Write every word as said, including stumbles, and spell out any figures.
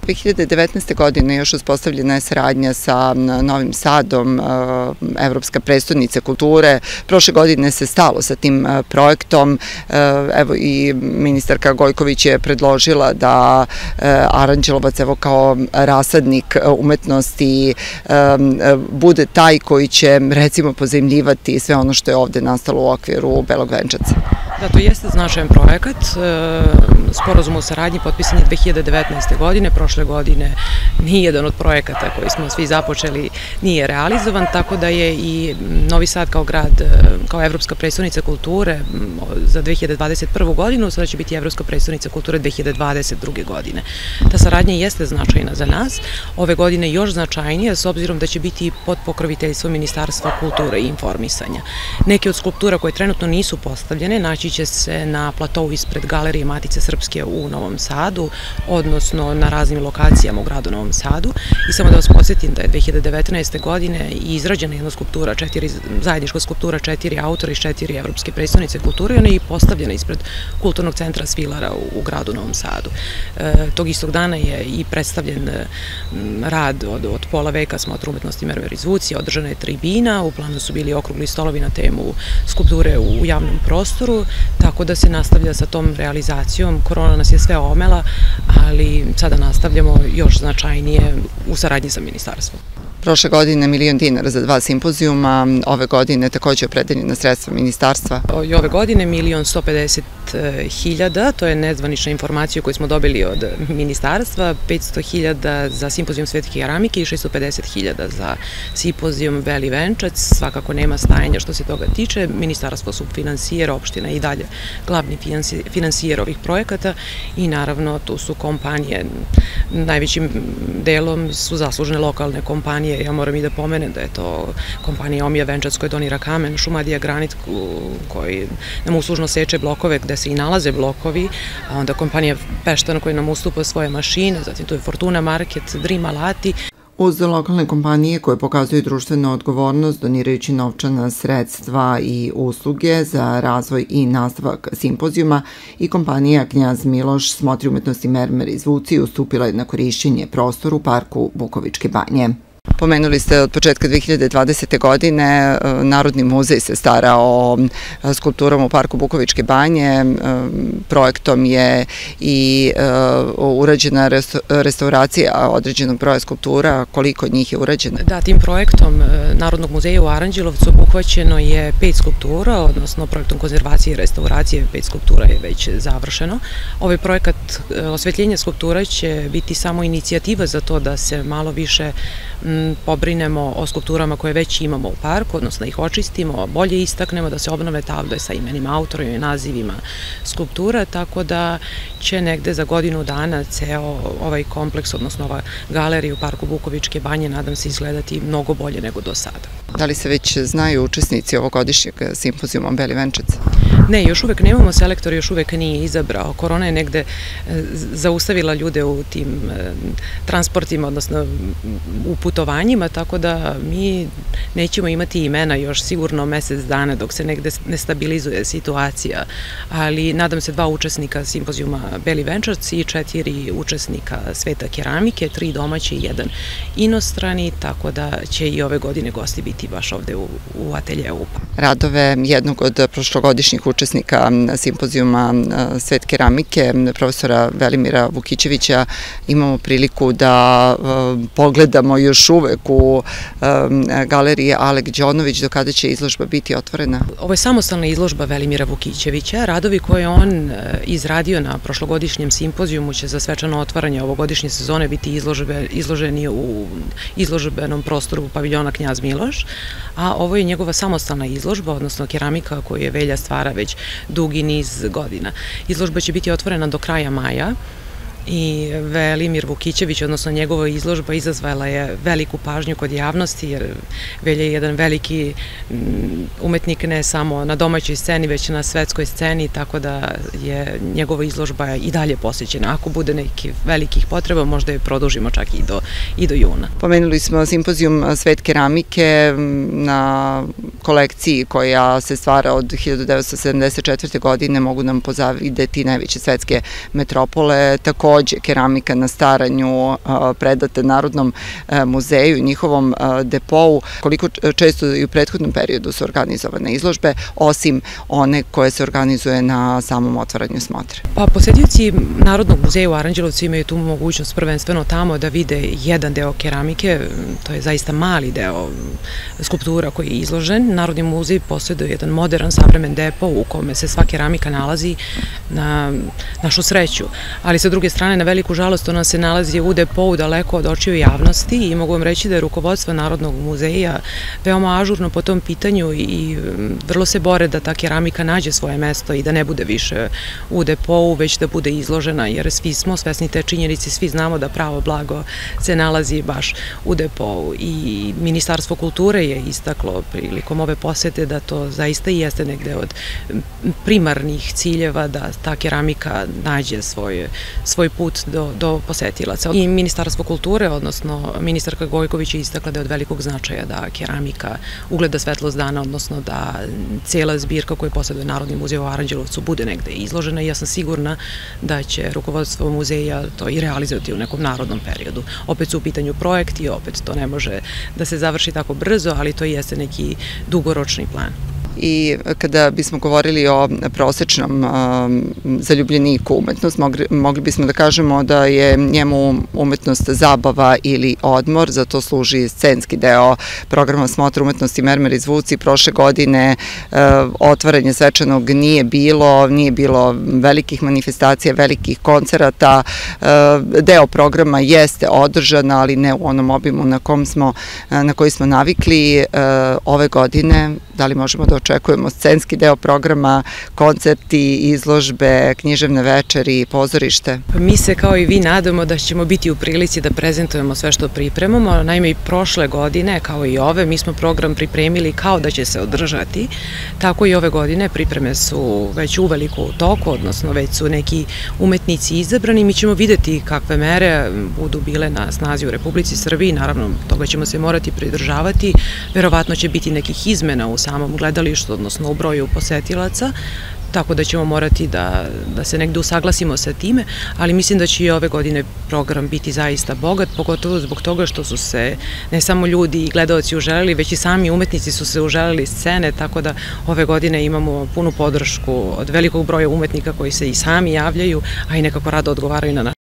dve hiljade devetnaeste. godine još uspostavljena je saradnja sa Novim Sadom, Evropska prestonica kulture. Prošle godine se stalo sa tim projektom. Evo i ministarka Gojković je predložila da Aranđelovac evo kao rasadnik umetnosti bude taj koji će recimo pozajmljivati sve ono što je ovde nastalo u okviru Belog venčaca. Da, to jeste značajan projekat. Sporazum o saradnji potpisan je dve hiljade devetnaeste. godine. Prošle godine nijedan od projekata koji smo svi započeli nije realizovan, tako da je i Novi Sad kao grad, kao Evropska prestonica kulture za dve hiljade dvadeset prvu. godinu, sada će biti Evropska prestonica kulture dve hiljade dvadeset druge. godine. Ta saradnja jeste značajna za nas. Ove godine još značajnija s obzirom da će biti pod pokroviteljstvom Ministarstva kulture i informisanja. Neke od skulptura koje trenutno nisu postavljene naći će se na platovu ispred Galerije Matice Srpske u Novom Sadu, odnosno na raznim lokacijama u gradu Novom Sadu. I samo da vas podsjetim da je dve hiljade devetnaeste. godine izrađena jedna skulptura, četiri, zajednička skulptura četiri autora iz četiri Evropske prestonice kulture i ona je i postavljena ispred Kulturnog centra Svilara u gradu Novom Sadu. E, tog istog dana je i predstavljen rad od, od pola veka smotra umetnosti mermer i zvuci, održana je tribina, u planu su bili okrugli stolovi na temu skulpture u javnom prostoru, tako da se nastavlja sa tom realizacijom. Korona nas je sve omela, ali sada nastavljamo još značajnije u saradnji sa ministarstvom. Prošle godine milion dinara za dva simpozijuma, ove godine takođe opredeljena sredstva ministarstva. I ove godine milion sto pedeset hiljada, to je nezvanična informacija koju smo dobili od ministarstva, petsto hiljada za simpozijum svetke keramike i šesto pedeset hiljada za simpozijum Beli venčac. Svakako nema stajanja što se toga tiče. Ministarstvo subfinansijera, opština i dalje glavni finansijer ovih projekata i naravno tu su kompanije, najvećim delom su zaslužne lokalne kompanije. Ja moram i da pomenem da je to kompanija Omija Venčac koja donira kamen, Šumadija Granit koji nam uslužno seče blokove gde se i nalaze blokovi, a onda kompanija Peštan koja nam ustupa svoje mašine, zatim tu je Fortuna Market, Dream Alati. Uz lokalne kompanije koje pokazuju društvenu odgovornost donirajući novčana sredstva i usluge za razvoj i nastavak simpozijuma i kompanija Knjaz Miloš smotri umetnosti mermer i zvuci ustupila je na korišćenje prostoru u parku Bukovičke banje. Pomenuli ste od početka dve hiljade dvadesete. godine Narodni muzej se stara o skulpturama u parku Bukovičke banje. Projektom je i urađena restauracija određenog broja skulptura. Koliko njih je urađeno? Da, tim projektom Narodnog muzeja u Aranđelovcu obuhvaćeno je pet skulptura, odnosno projektom konzervacije i restauracije pet skulptura je već završeno. Ovaj projekat osvetljenja skulptura će biti samo inicijativa za to da se malo više pobrinemo o skulpturama koje već imamo u parku, odnosno da ih očistimo, bolje istaknemo, da se obnove table sa imenima autora i nazivima skulptura, tako da će negde za godinu dana ceo ovaj kompleks, odnosno ova galerija u parku Bukovičke banje, nadam se, izgledati mnogo bolje nego do sada. Da li se već znaju učesnici ovogodišnjeg simpozijuma Beli venčac? Ne, još uvek nemamo, selektor još uvek nije izabrao. Korona je negde zaustavila ljude u tim transportima, odnosno u putovanjima, tako da mi nećemo imati imena još sigurno mesec dana dok se negde ne stabilizuje situacija, ali nadam se dva učesnika simpozijuma Beli venčac i četiri učesnika sveta keramike, tri domaći i jedan inostrani, tako da će i ove godine gosti biti baš ovde u, u ateljeu. Radove jednog od prošlogodišnjih učesnika simpozijuma svet keramike, profesora Velimira Vukićevića, imamo priliku da pogledamo još uvek u galeriji Alek Đonović. Do kada će izložba biti otvorena? Ovo je samostalna izložba Velimira Vukićevića. Radovi koje on izradio na prošlogodišnjem simpozijumu će za svečano otvaranje ovogodišnje sezone biti izložbe, izloženi u izložbenom prostoru paviljona Knjaz Miloš, a ovo je njegova samostalna izložba, odnosno keramika koju je Velja stvara već dugi niz godina. Izložba će biti otvorena do kraja maja i Velimir Vukićević, odnosno njegova izložba, izazvala je veliku pažnju kod javnosti, jer Velja je jedan veliki umetnik ne samo na domaćoj sceni, već na svetskoj sceni, tako da je njegova izložba i dalje posjećena. Ako bude nekih velikih potreba, možda je produžimo čak i do, i do juna. Pomenuli smo simpozijum Svet keramike na kolekciji koja se stvara od hiljadu devetsto sedamdeset četvrte. godine, mogu nam pozavideti najveće svetske metropole. Takođe takođe keramika na staranju predate Narodnom muzeju i njihovom depou. Koliko često i u prethodnom periodu su organizovane izložbe, osim one koje se organizuje na samom otvaranju smotre? Pa posetioci Narodnog muzeja u Aranđelovcu imaju tu mogućnost prvenstveno tamo da vide jedan deo keramike, to je zaista mali deo skulptura koji je izložen. Narodni muzej posjeduje jedan modern, savremen depo u kome se sva keramika nalazi na našu sreću, ali sa druge strane na veliku žalost ona se nalazi u depou daleko od očiju javnosti i mogu vam reći da je rukovodstvo Narodnog muzeja veoma ažurno po tom pitanju i vrlo se bore da ta keramika nađe svoje mesto i da ne bude više u depou, već da bude izložena, jer svi smo svesni te činjenice, svi znamo da pravo blago se nalazi baš u depou i Ministarstvo kulture je istaklo prilikom ove posete da to zaista i jeste negde od primarnih ciljeva da ta keramika nađe svoj, svoj put do, do posetilaca. I Ministarstvo kulture, odnosno ministarka Gojković je istakla da je od velikog značaja da keramika ugleda svetlost dana, odnosno da cijela zbirka koju posjeduje Narodni muzej u Aranđelovcu bude negde izložena i ja sam sigurna da će rukovodstvo muzeja to i realizovati u nekom narodnom periodu. Opet su u pitanju projekti, opet to ne može da se završi tako brzo, ali to jeste neki dugoročni plan. I kada bismo govorili o prosečnom zaljubljeniku umetnost, mogli bismo da kažemo da je njemu umetnost zabava ili odmor, za to služi scenski deo programa Smotra umetnosti Mermer i zvuci. Prošle godine otvaranje svečanog nije bilo, nije bilo velikih manifestacija, velikih koncerata. Deo programa jeste održan, ali ne u onom obimu na kom smo, na koji smo navikli. Ove godine, da li možemo da očekujemo scenski deo programa, koncerti, izložbe, književne večeri, pozorište? Mi se kao i vi nadamo da ćemo biti u prilici da prezentujemo sve što pripremamo. Naime, i prošle godine, kao i ove, mi smo program pripremili kao da će se održati. Tako i ove godine pripreme su već uveliko u toku, odnosno već su neki umetnici izabrani. Mi ćemo videti kakve mere budu bile na snazi u Republici Srbiji. Naravno, toga ćemo se morati pridržavati. Verovatno će biti nekih izmena u samom gledalištu, odnosno u broju posetilaca, tako da ćemo morati da, da se negde usaglasimo sa time, ali mislim da će i ove godine program biti zaista bogat, pogotovo zbog toga što su se ne samo ljudi i gledalci uželeli, već i sami umetnici su se uželeli scene, tako da ove godine imamo punu podršku od velikog broja umetnika koji se i sami javljaju, a i nekako rado odgovaraju na naše